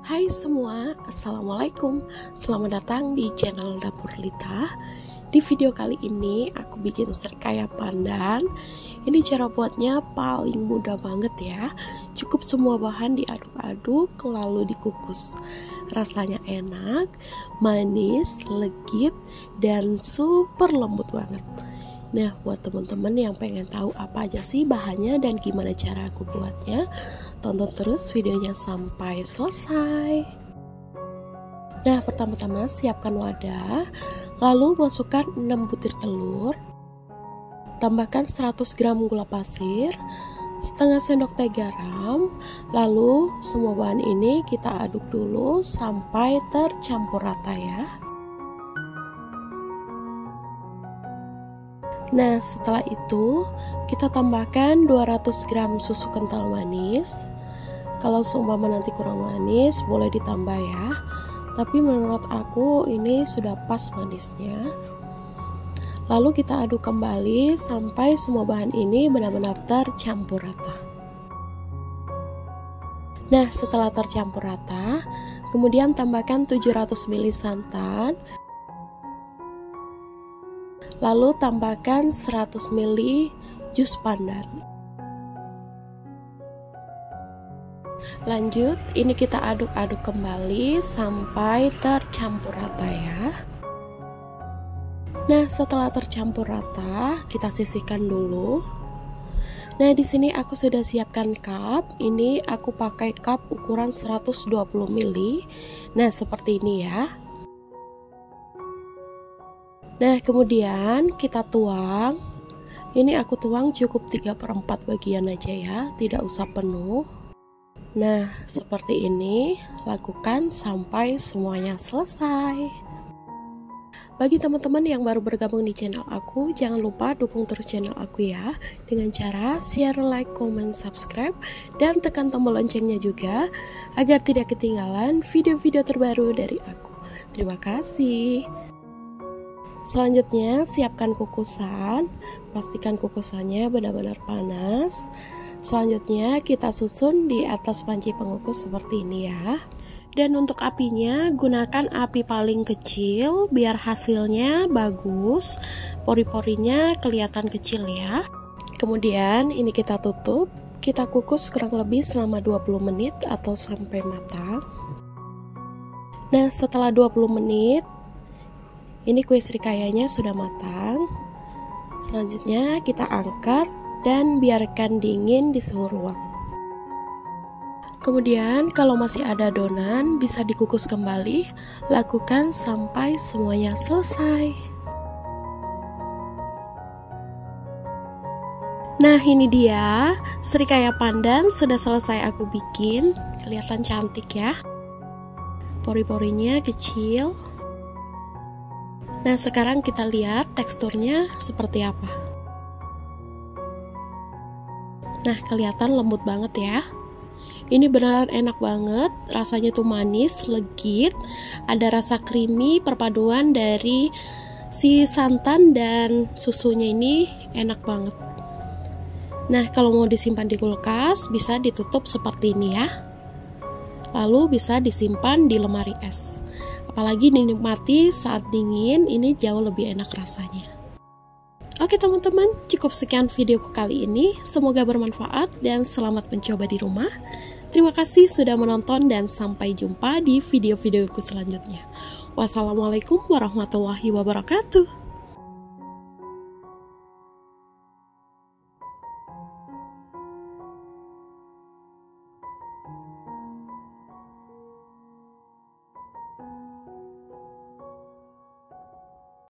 Hai semua, Assalamualaikum. Selamat datang di channel Dapur Lita. Di video kali ini aku bikin serikaya pandan. Ini cara buatnya paling mudah banget ya. Cukup semua bahan diaduk-aduk lalu dikukus. Rasanya enak, manis, legit, dan super lembut banget. Nah, buat teman-teman yang pengen tahu apa aja sih bahannya dan gimana cara aku buatnya, tonton terus videonya sampai selesai. Nah, pertama-tama siapkan wadah, lalu masukkan 6 butir telur, tambahkan 100 gram gula pasir, setengah sendok teh garam, lalu semua bahan ini kita aduk dulu sampai tercampur rata ya. Nah, setelah itu kita tambahkan 200 gram susu kental manis. Kalau seumpama nanti kurang manis boleh ditambah ya, tapi menurut aku ini sudah pas manisnya. Lalu kita aduk kembali sampai semua bahan ini benar-benar tercampur rata. Nah, setelah tercampur rata, kemudian tambahkan 700 ml santan, lalu tambahkan 100 ml jus pandan. Lanjut, ini kita aduk-aduk kembali sampai tercampur rata ya. Nah, setelah tercampur rata, kita sisihkan dulu. Nah, di sini aku sudah siapkan cup. Ini aku pakai cup ukuran 120 ml. Nah, seperti ini ya. Nah, kemudian kita tuang. Ini aku tuang cukup 3/4 bagian aja ya, tidak usah penuh. Nah, seperti ini, lakukan sampai semuanya selesai. Bagi teman-teman yang baru bergabung di channel aku, jangan lupa dukung terus channel aku ya, dengan cara share, like, comment, subscribe, dan tekan tombol loncengnya juga, agar tidak ketinggalan video-video terbaru dari aku. Terima kasih. Selanjutnya, siapkan kukusan. Pastikan kukusannya benar-benar panas. Selanjutnya, kita susun di atas panci pengukus seperti ini ya. Dan untuk apinya, gunakan api paling kecil biar hasilnya bagus. Pori-porinya kelihatan kecil ya. Kemudian, ini kita tutup. Kita kukus kurang lebih selama 20 menit atau sampai matang. Nah, setelah 20 menit, ini kue serikayanya sudah matang. Selanjutnya kita angkat dan biarkan dingin di suhu ruang. Kemudian kalau masih ada adonan bisa dikukus kembali. Lakukan sampai semuanya selesai. Nah, ini dia serikaya pandan sudah selesai aku bikin. Kelihatan cantik ya. Pori-porinya kecil. Nah, sekarang kita lihat teksturnya seperti apa. Nah, kelihatan lembut banget ya. Ini beneran enak banget. Rasanya tuh manis, legit. Ada rasa creamy, perpaduan dari si santan dan susunya ini enak banget. Nah, kalau mau disimpan di kulkas, bisa ditutup seperti ini ya. Lalu bisa disimpan di lemari es. Apalagi dinikmati saat dingin, ini jauh lebih enak rasanya. Oke teman-teman, cukup sekian videoku kali ini. Semoga bermanfaat dan selamat mencoba di rumah. Terima kasih sudah menonton dan sampai jumpa di video-videoku selanjutnya. Wassalamualaikum warahmatullahi wabarakatuh.